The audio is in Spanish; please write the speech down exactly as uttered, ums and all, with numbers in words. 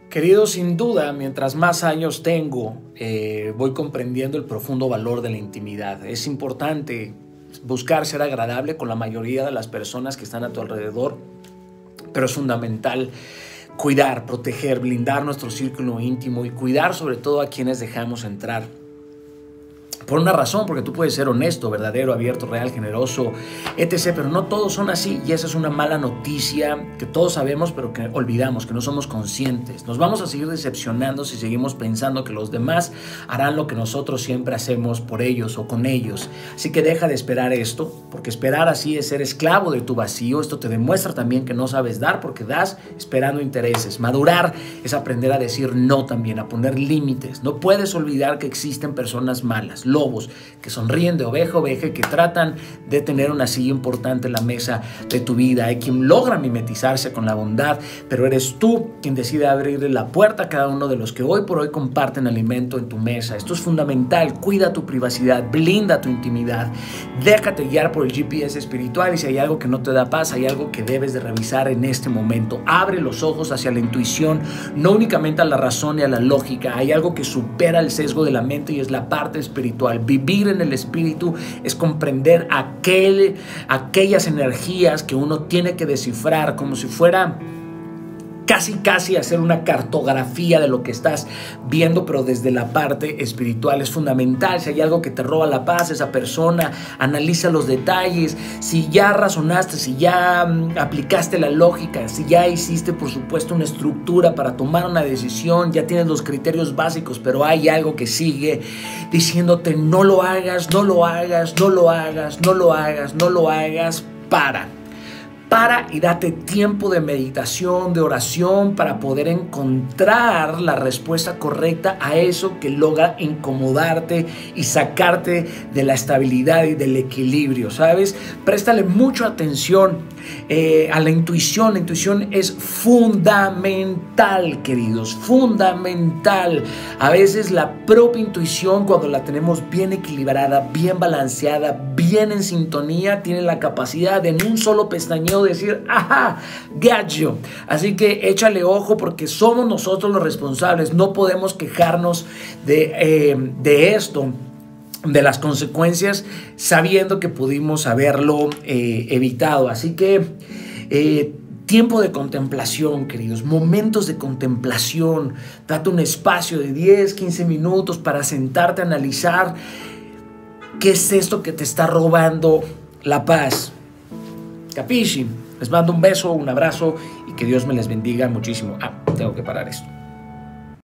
Querido, sin duda, mientras más años tengo, eh, voy comprendiendo el profundo valor de la intimidad. Es importante buscar ser agradable con la mayoría de las personas que están a tu alrededor, pero es fundamental cuidar, proteger, blindar nuestro círculo íntimo y cuidar sobre todo a quienes dejamos entrar. Por una razón, porque tú puedes ser honesto, verdadero, abierto, real, generoso, etcétera. Pero no todos son así y esa es una mala noticia que todos sabemos pero que olvidamos, que no somos conscientes. Nos vamos a seguir decepcionando si seguimos pensando que los demás harán lo que nosotros siempre hacemos por ellos o con ellos. Así que deja de esperar esto, porque esperar así es ser esclavo de tu vacío. Esto te demuestra también que no sabes dar porque das esperando intereses. Madurar es aprender a decir no también, a poner límites. No puedes olvidar que existen personas malas, lobos que sonríen de oveja a oveja y que tratan de tener una silla importante en la mesa de tu vida. Hay quien logra mimetizarse con la bondad, pero eres tú quien decide abrirle la puerta a cada uno de los que hoy por hoy comparten alimento en tu mesa. Esto es fundamental. Cuida tu privacidad, blinda tu intimidad, déjate guiar por el G P S espiritual y si hay algo que no te da paz, hay algo que debes de revisar en este momento. Abre los ojos hacia la intuición, no únicamente a la razón y a la lógica. Hay algo que supera el sesgo de la mente y es la parte espiritual. Vivir en el espíritu es comprender aquel, aquellas energías que uno tiene que descifrar como si fuera casi casi hacer una cartografía de lo que estás viendo, pero desde la parte espiritual. Es fundamental. Si hay algo que te roba la paz, esa persona, analiza los detalles. Si ya razonaste, si ya um, aplicaste la lógica, si ya hiciste por supuesto una estructura para tomar una decisión, ya tienes los criterios básicos, pero hay algo que sigue diciéndote no lo hagas, no lo hagas, no lo hagas, no lo hagas, no lo hagas, para. Para y date tiempo de meditación, de oración para poder encontrar la respuesta correcta a eso que logra incomodarte y sacarte de la estabilidad y del equilibrio, ¿sabes? Préstale mucha atención eh, a la intuición. La intuición es fundamental, queridos, fundamental. A veces la propia intuición, cuando la tenemos bien equilibrada, bien balanceada, bien en sintonía, tiene la capacidad de en un solo pestañeo decir, ajá, gacho. Así que échale ojo porque somos nosotros los responsables. No podemos quejarnos de, eh, de esto, de las consecuencias, sabiendo que pudimos haberlo eh, evitado. Así que eh, tiempo de contemplación, queridos, momentos de contemplación. Date un espacio de diez, quince minutos para sentarte a analizar qué es esto que te está robando la paz. Capisci. Les mando un beso, un abrazo y que Dios me les bendiga muchísimo. Ah, tengo que parar esto.